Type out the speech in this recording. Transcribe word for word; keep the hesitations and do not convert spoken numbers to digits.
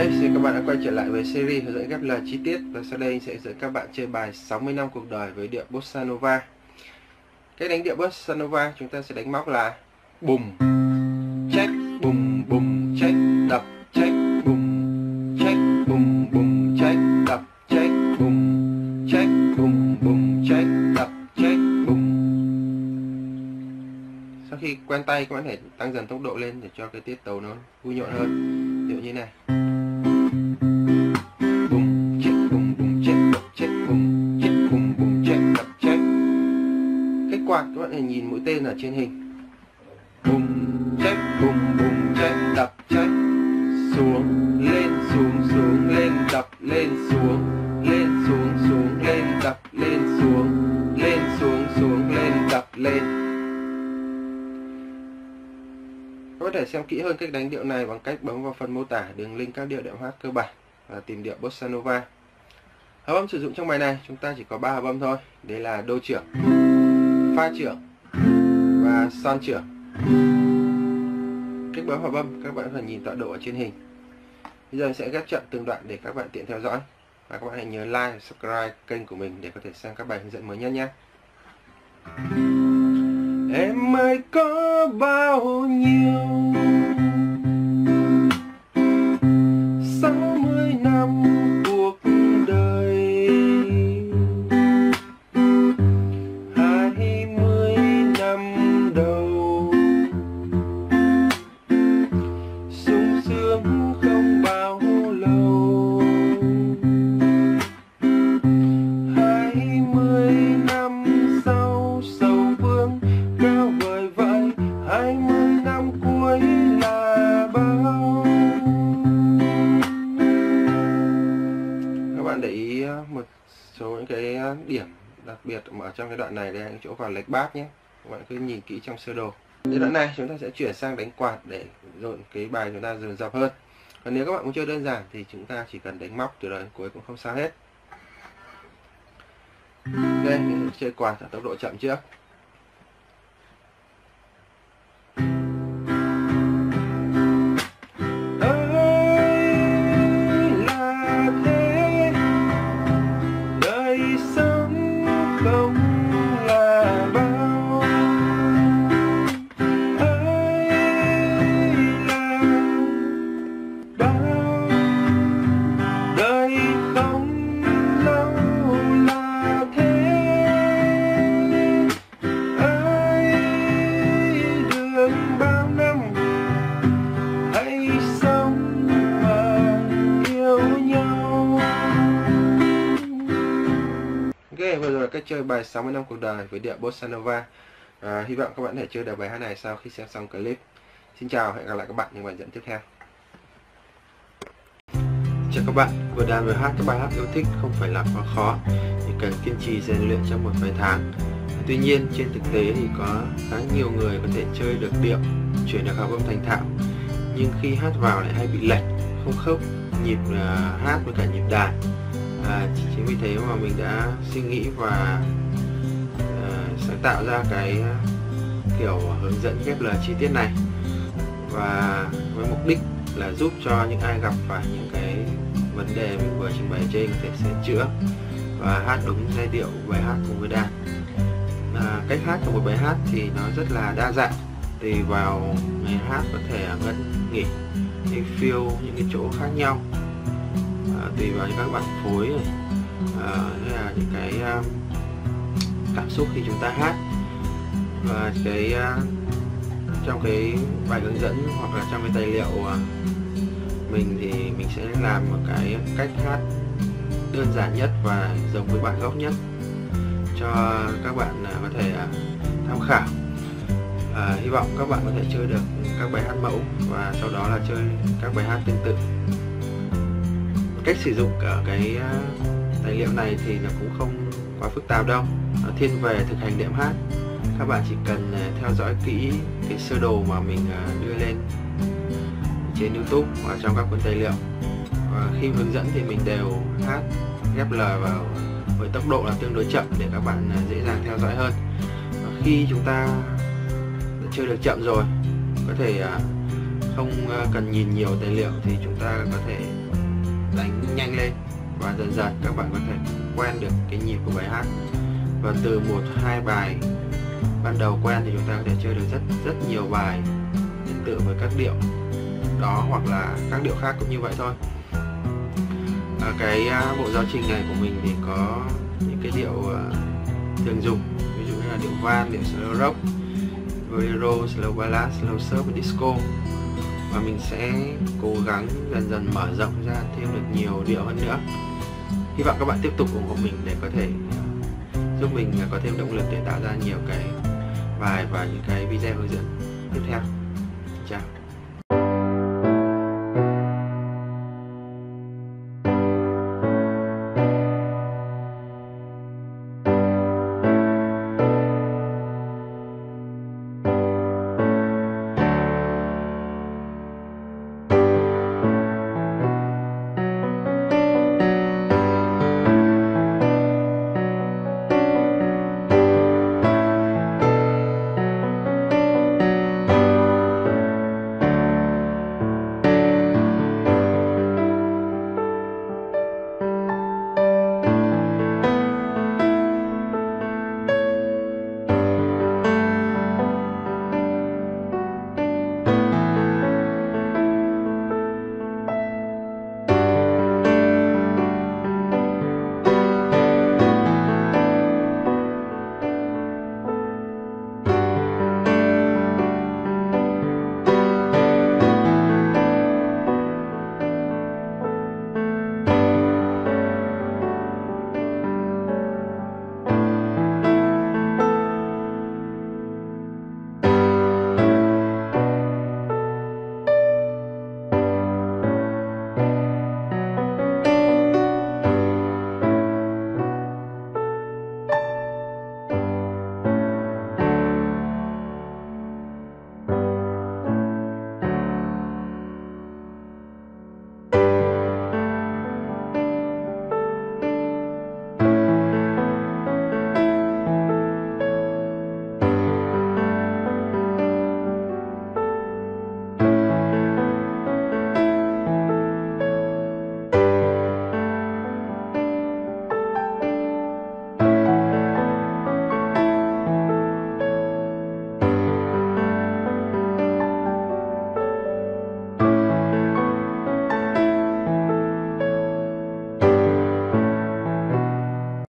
xin các bạn đã quay trở lại với series hướng dẫn ghép lời chi tiết, và sau đây anh sẽ hướng dẫn các bạn chơi bài sáu mươi năm cuộc đời với điệu Bossa Nova. Cách đánh điệu Bossa Nova chúng ta sẽ đánh móc là bùm, check, bùm, bùm, check, đập, check, bùm, check, bùm, bùm, check, đập, check, bùm, check, bùm, bùm, check, đập, check, bùm. Sau khi quen tay, các bạn có thể tăng dần tốc độ lên để cho cái tiết tấu nó vui nhộn hơn. Ví dụ như này. Bùm, check, bùm, bùm, check, đập, check, bùm, check, bùm, bùm, check, đập, check. Cách quạt các bạn hãy nhìn mũi tên ở trên hình. Bùm, check, bùm, bùm, check, đập, check. Xuống, lên, xuống, xuống, lên, đập, lên, xuống, lên, xuống, xuống, lên, đập, lên, xuống, lên, xuống, xuống, lên, đập, lên. Các bạn có thể xem kỹ hơn cách đánh điệu này bằng cách bấm vào phần mô tả đường link các điệu đệm hát cơ bản và tìm điệu Bossa Nova. Hợp âm sử dụng trong bài này chúng ta chỉ có ba hợp âm thôi. Đây là đô trưởng, pha trưởng và son trưởng. Cách bấm hợp âm các bạn có thể nhìn tọa độ ở trên hình. Bây giờ mình sẽ ghép chậm từng đoạn để các bạn tiện theo dõi. Và các bạn hãy nhớ like và subscribe kênh của mình để có thể xem các bài hướng dẫn mới nhất nhé. Em ơi có bao nhiêu sáu mươi năm cuộc đời, hai mươi năm đầu sung sướng không bao lâu, hai mươi năm sau sầu vương cao vời vợi, hai mươi năm cuối là bao. Các bạn để ý một số những cái điểm đặc biệt ở trong cái đoạn này, đây là những chỗ vào lệch bát nhé. Các bạn cứ nhìn kỹ trong sơ đồ. Đến đoạn này chúng ta sẽ chuyển sang đánh quạt để dồn cái bài chúng ta dồn dập hơn. Còn nếu các bạn muốn chơi đơn giản thì chúng ta chỉ cần đánh móc từ đầu đến cuối cũng không sao hết. Đây, mình sẽ chơi quạt ở tốc độ chậm trước. Ok, vừa rồi là cách chơi bài sáu mươi năm cuộc đời với điệu Bossa Nova. À, hy vọng các bạn có thể chơi được bài hát này sau khi xem xong clip. Xin chào, hẹn gặp lại các bạn trong bài dẫn tiếp theo. Chào các bạn, vừa đàn vừa hát các bài hát yêu thích không phải là quá khó, chỉ cần kiên trì rèn luyện trong một vài tháng. Tuy nhiên trên thực tế thì có khá nhiều người có thể chơi được điệu, chuyển được hợp âm thành thạo, nhưng khi hát vào lại hay bị lệch, không khớp nhịp uh, hát với cả nhịp đàn. À, chính vì thế mà mình đã suy nghĩ và uh, sáng tạo ra cái kiểu hướng dẫn ghép lời chi tiết này, và với mục đích là giúp cho những ai gặp phải những cái vấn đề mình vừa trình bày trên có thể sửa chữa và hát đúng giai điệu bài hát cùng với đàn. À, cách hát của một bài hát thì nó rất là đa dạng, tùy vào người hát có thể ngân nghỉ hay feel những cái chỗ khác nhau. À, tùy vào những các bạn phối này, à, hay là những cái um, cảm xúc khi chúng ta hát. Và cái uh, trong cái bài hướng dẫn hoặc là trong cái tài liệu uh, mình thì mình sẽ làm một cái cách hát đơn giản nhất và giống với bản gốc nhất cho các bạn uh, có thể uh, tham khảo. À, hy vọng các bạn có thể chơi được các bài hát mẫu và sau đó là chơi các bài hát tương tự. Cách sử dụng ở cái tài liệu này thì nó cũng không quá phức tạp đâu, nó thiên về thực hành đệm hát. Các bạn chỉ cần theo dõi kỹ cái sơ đồ mà mình đưa lên trên YouTube hoặc trong các cuốn tài liệu, và khi hướng dẫn thì mình đều hát ghép lời vào với tốc độ là tương đối chậm để các bạn dễ dàng theo dõi hơn. Và khi chúng ta đã chơi được chậm rồi, có thể không cần nhìn nhiều tài liệu thì chúng ta có thể đánh nhanh lên, và dần dần các bạn có thể quen được cái nhịp của bài hát. Và từ một hai bài ban đầu quen thì chúng ta có thể chơi được rất rất nhiều bài tương tự với các điệu đó, hoặc là các điệu khác cũng như vậy thôi. À, cái uh, bộ giáo trình này của mình thì có những cái điệu uh, thường dùng, ví dụ như là điệu van, điệu slow rock, bolero, slow ballad, slow surf và disco. Và mình sẽ cố gắng dần dần mở rộng ra thêm được nhiều điệu hơn nữa. Hy vọng các bạn tiếp tục ủng hộ mình để có thể giúp mình có thêm động lực để tạo ra nhiều cái bài và những cái video hướng dẫn tiếp theo. Chào.